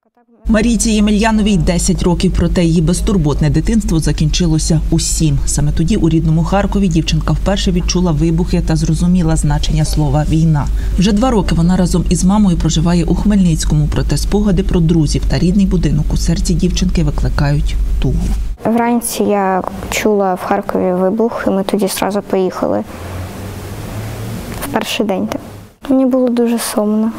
Марійці Ємельяновій 10 років, проте її безтурботне дитинство закінчилося у 7. Саме тоді у рідному Харкові дівчинка вперше відчула вибухи та зрозуміла значення слова «війна». Вже 2 роки вона разом із мамою проживає у Хмельницькому, проте спогади про друзів та рідний будинок у серці дівчинки викликають тугу. Вранці я чула в Харкові вибух, і ми тоді одразу поїхали. В перший день. Мені було дуже сумно.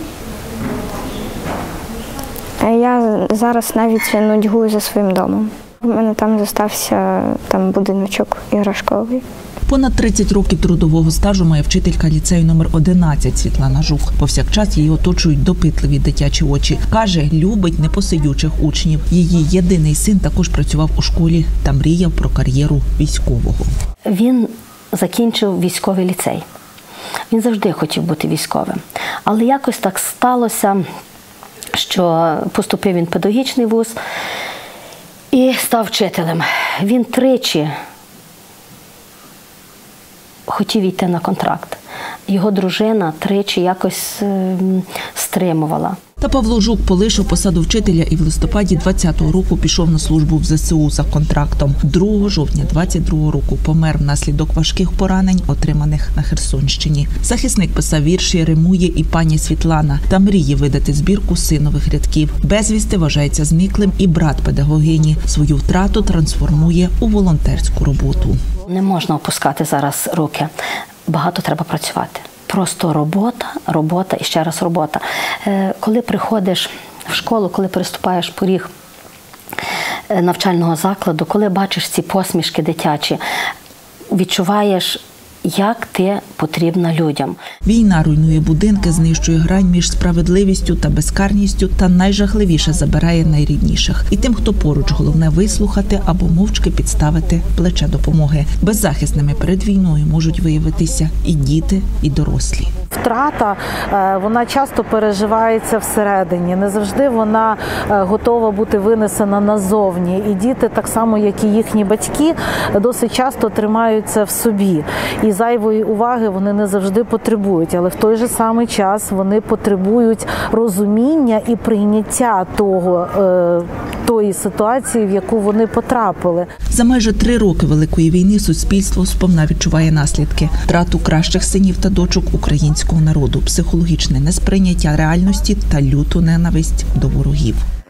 Я зараз навіть нудьгую за своїм домом. У мене там залишився будиночок іграшковий. Понад 30 років трудового стажу має вчителька ліцею номер 11 Світлана Жук. Повсякчас її оточують допитливі дитячі очі. Каже, любить непосидючих учнів. Її єдиний син також працював у школі та мріяв про кар'єру військового. Він закінчив військовий ліцей. Він завжди хотів бути військовим. Але якось так сталося, що поступив він в педагогічний вуз і став вчителем. Він 3 хотів йти на контракт. Його дружина 3 якось стримувала. Та Павло Жук полишив посаду вчителя і в листопаді 20-го року пішов на службу в ЗСУ за контрактом. 2 жовтня 22-го року помер внаслідок важких поранень, отриманих на Херсонщині. Захисник писав вірші, римує і пані Світлана та мріє видати збірку синових рядків. Безвісти вважається зниклим і брат педагогині. Свою втрату трансформує у волонтерську роботу. Не можна опускати зараз руки. Багато треба працювати. Просто робота, робота і ще раз робота. Коли приходиш в школу, коли переступаєш поріг навчального закладу, коли бачиш ці посмішки дитячі, відчуваєш, як ти потрібна людям. Війна руйнує будинки, знищує грань між справедливістю та безкарністю та найжахливіше забирає найрідніших. І тим, хто поруч, головне вислухати або мовчки підставити плече допомоги. Беззахисними перед війною можуть виявитися і діти, і дорослі. Втрата, вона часто переживається всередині, не завжди вона готова бути винесена назовні. І діти, так само, як і їхні батьки, досить часто тримаються в собі. І зайвої уваги вони не завжди потребують, але в той же самий час вони потребують розуміння і прийняття тої ситуації, в яку вони потрапили. За майже 3 роки Великої війни суспільство сповна відчуває наслідки. Втрату кращих синів та дочок українського народу, психологічне несприйняття реальності та люту ненависть до ворогів.